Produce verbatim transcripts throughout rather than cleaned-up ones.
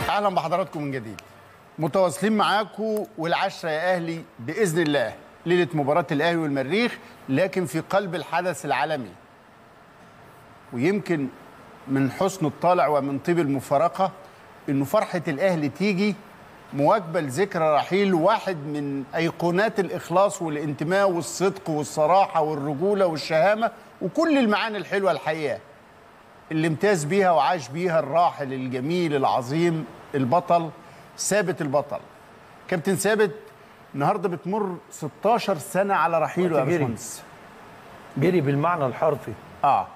اهلا بحضراتكم من جديد. متواصلين معاكم والعشرة يا اهلي باذن الله ليله مباراه الاهلي والمريخ، لكن في قلب الحدث العالمي. ويمكن من حسن الطالع ومن طيب المفارقه انه فرحه الاهلي تيجي مواكبه لذكرى رحيل واحد من ايقونات الاخلاص والانتماء والصدق والصراحه والرجوله والشهامه وكل المعاني الحلوه الحقيقه اللي امتاز بيها وعاش بيها الراحل الجميل العظيم البطل ثابت البطل. كابتن ثابت النهارده بتمر ستاشر سنه على رحيله يا باشمهندس. جري بالمعنى الحرفي. اه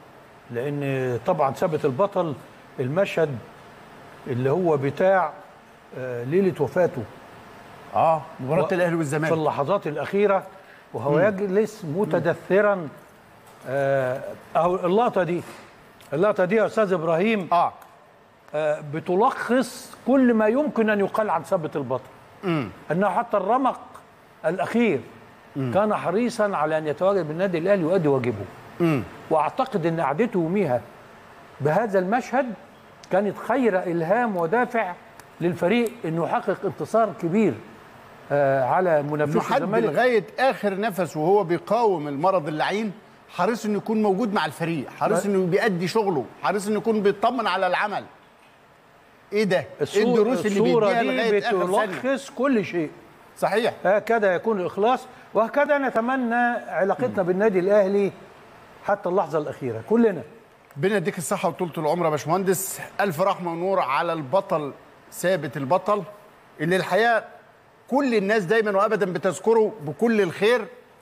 لان طبعا ثابت البطل المشهد اللي هو بتاع آه ليله وفاته. اه مباراه الاهلي والزمالك في اللحظات الاخيره وهو م. يجلس متدثرا. آه اهو اللقطه دي اللقطه دي يا استاذ ابراهيم اه آه بتلخص كل ما يمكن ان يقال عن ثابت البطل. امم انه حتى الرمق الاخير مم. كان حريصا على ان يتواجد بالنادي الاهلي ويؤدي واجبه. امم واعتقد ان قعدته يوميها بهذا المشهد كانت خير الهام ودافع للفريق انه يحقق انتصار كبير آه على منافسه الزمالك لغايه اخر نفس وهو بيقاوم المرض اللعين، حريص انه يكون موجود مع الفريق، حريص انه بيأدي شغله، حريص انه يكون بيطمن على العمل. ايه ده؟ ايه الدروس اللي بيديها لغايه اخر ثانيه؟ بتلخص كل شيء. صحيح. هكذا يكون الاخلاص، وهكذا نتمنى علاقتنا م. بالنادي الاهلي حتى اللحظه الاخيره كلنا. ربنا يديك الصحه وطولة العمر يا باشمهندس. الف رحمه ونور على البطل ثابت البطل اللي الحقيقه كل الناس دايما وابدا بتذكره بكل الخير،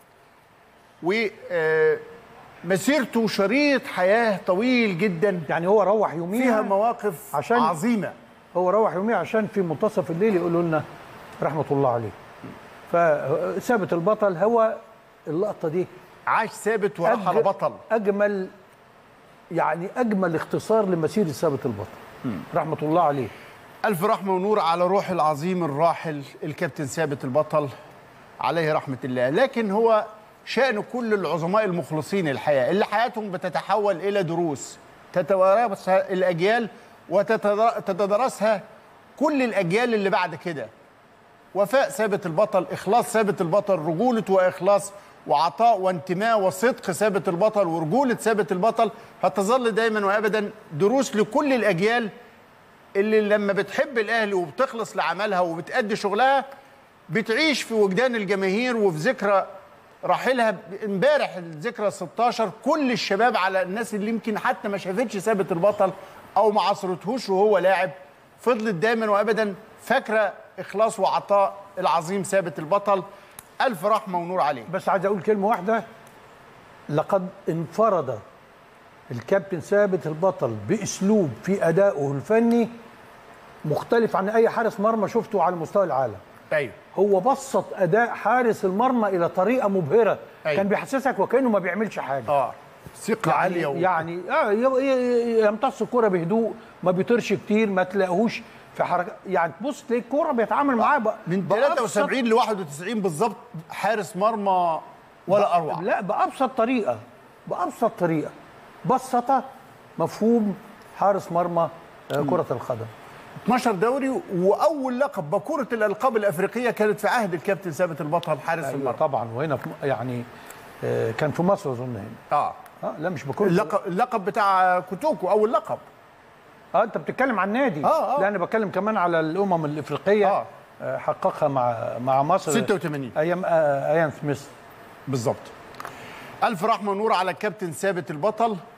و مسيرته شريط حياه طويل جدا. يعني هو روح يوميها فيها مواقف عشان عظيمه. هو روح يوميها عشان في منتصف الليل يقولوا لنا رحمه الله عليه. فثابت البطل هو اللقطه دي عاش ثابت ورحل بطل. اجمل يعني اجمل اختصار لمسيره ثابت البطل. م. رحمه الله عليه. الف رحمه ونور على روح العظيم الراحل الكابتن ثابت البطل عليه رحمه الله. لكن هو شأن كل العظماء المخلصين الحياه اللي حياتهم بتتحول الى دروس تتوارثها الاجيال وتتدرسها كل الاجيال اللي بعد كده. وفاء ثابت البطل، اخلاص ثابت البطل، رجوله واخلاص وعطاء وانتماء وصدق ثابت البطل ورجوله ثابت البطل هتظل دايما وابدا دروس لكل الاجيال اللي لما بتحب الاهلي وبتخلص لعملها وبتأدي شغلها بتعيش في وجدان الجماهير. وفي ذكرى رحيلها امبارح الذكرى ستاشر كل الشباب على الناس اللي يمكن حتى ما شافتش ثابت البطل او ما عصرتهوش وهو لاعب فضلت دايما وابدا فاكره اخلاص وعطاء العظيم ثابت البطل. الف رحمه ونور عليه. بس عايز اقول كلمه واحده، لقد انفرد الكابتن ثابت البطل باسلوب في ادائه الفني مختلف عن اي حارس مرمى شفته على مستوى العالم. ايوه هو بسط اداء حارس المرمى الى طريقه مبهره. أيوة. كان بيحسسك وكانه ما بيعملش حاجه. اه ثقه يعني عاليه و... يعني اه يمتص الكوره بهدوء، ما بيطيرش كتير، ما تلاقيهوش في حركه. يعني تبص تلاقي الكوره بيتعامل معاها ب... من تلاتة وسبعين ل واحد وتسعين بالظبط حارس مرمى ولا اروع. لا بابسط طريقه بابسط طريقه بسط مفهوم حارس مرمى كره القدم. اتناشر دوري واول لقب بكوره الالقاب الافريقيه كانت في عهد الكابتن ثابت البطل حارس أيوة المرمى. طبعا. وهنا في يعني آه كان في مصر اظن هنا. اه اه لا مش بكوره اللقب اللقب بتاع كوتوكو اول لقب. اه انت بتتكلم عن نادي. اه اه لا انا بتكلم كمان على الامم الافريقيه. اه, آه حققها مع مع مصر ستة وتمانين ايام آه ايام سميث بالظبط. الف رحمه ونور على الكابتن ثابت البطل